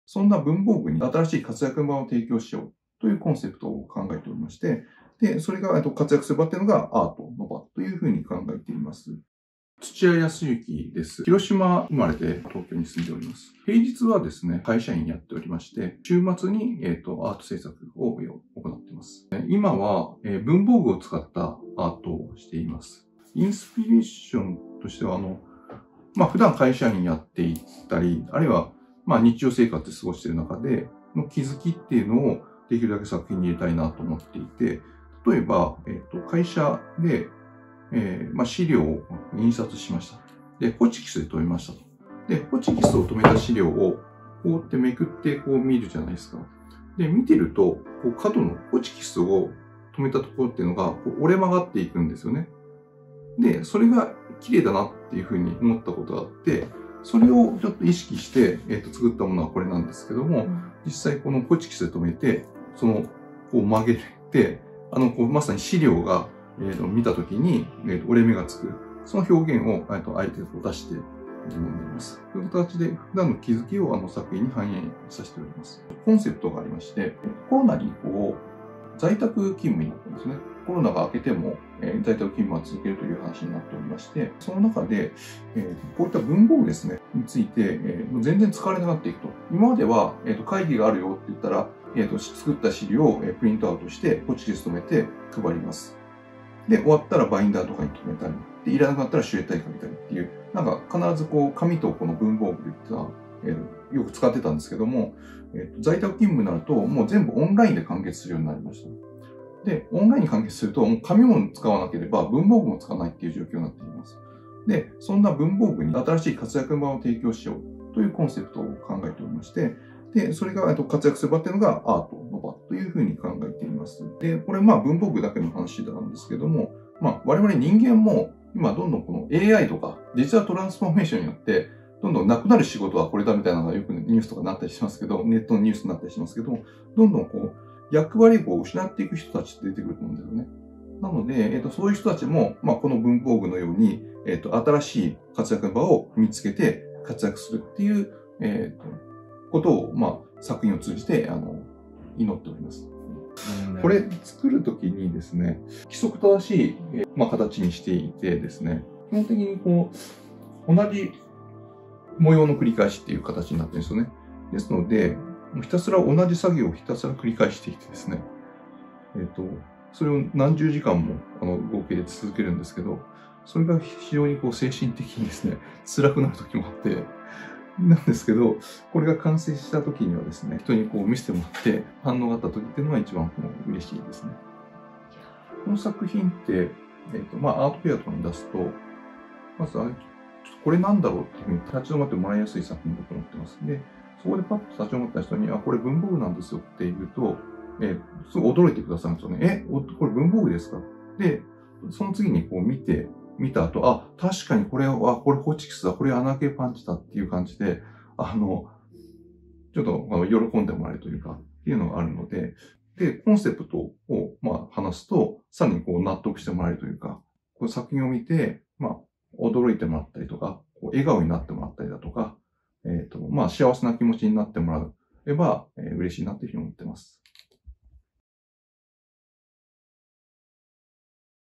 そんな文房具に新しい活躍の場を提供しようというコンセプトを考えておりまして、で、それが活躍する場っていうのがアートの場というふうに考えています。土屋康之です。広島生まれて東京に住んでおります。平日はですね、会社員やっておりまして、週末に、アート制作を行っています。今は、文房具を使ったアートをしています。インスピレーションとしては、普段会社員やっていったり、あるいは、日常生活で過ごしている中での気づきっていうのをできるだけ作品に入れたいなと思っていて、例えば、会社で、資料を印刷しました。で、ホチキスで留めましたと。で、ホチキスを留めた資料をこうやってめくってこう見るじゃないですか。で、見てると、こう角のホチキスを留めたところっていうのがこう折れ曲がっていくんですよね。で、それが綺麗だなっていうふうに思ったことがあって、それをちょっと意識して、作ったものはこれなんですけども、実際このホチキスで留めて、こう曲げて、まさに資料が見たときに、折れ目がつく。その表現を、あえて出しているものになります。という形で、普段の気づきを作品に反映させております。コンセプトがありまして、コロナに在宅勤務になったんですね。コロナが明けても、在宅勤務は続けるという話になっておりまして、その中で、こういった文房具ですね、について、全然使われなくなっていくと。今までは、会議があるよって言ったら、作った資料をプリントアウトして、ホチキス留めて配ります。で、終わったらバインダーとかに留めたり、で、いらなくなったらシュレッダーにかけたりっていう、必ず紙とこの文房具っていうのは、よく使ってたんですけども、在宅勤務になると、もう全部オンラインで完結するようになりました。で、オンラインに完結すると、もう紙も使わなければ文房具も使わないっていう状況になっています。で、そんな文房具に新しい活躍の場を提供しようというコンセプトを考えておりまして、で、それが活躍する場っていうのがアートの場というふうに考えています。で、これ文房具だけの話なんですけども、我々人間も今どんどんこの AI とかデジタルトランスフォーメーションによって、どんどんなくなる仕事はこれだみたいなのがよくニュースとかになったりしますけど、ネットのニュースになったりしますけど、どんどん役割を失っていく人たちって出てくると思うんですよね。なので、そういう人たちも、この文房具のように、新しい活躍の場を見つけて活躍するっていう、ことを、作品を通じて、祈っております。これ作るときにですね、規則正しい、形にしていてですね、基本的に同じ模様の繰り返しっていう形になってるんですよね。ですので、ひたすら同じ作業をひたすら繰り返していてですね、それを何十時間も合計で続けるんですけど、それが非常に精神的にですね、辛くなる時もあって、なんですけど、これが完成した時にはですね、人に見せてもらって反応があった時っていうのが一番嬉しいですね。この作品って、アートフェアとかに出すと、まずこれなんだろうっていうふうに立ち止まってもらいやすい作品だと思ってます。で、そこでパッと立ち止まった人に、これ文房具なんですよって言うと、すぐ驚いてくださるんですよね。これ文房具ですか？で、その次に見た後、確かにこれホチキスだ、これ穴あけパンチだっていう感じで、ちょっと喜んでもらえるというか、っていうのがあるので、で、コンセプトを話すと、さらに納得してもらえるというか、この作品を見て、驚いてもらったりとか、笑顔になってもらったりだとか、幸せな気持ちになってもらえば、嬉しいなというふうに思ってます。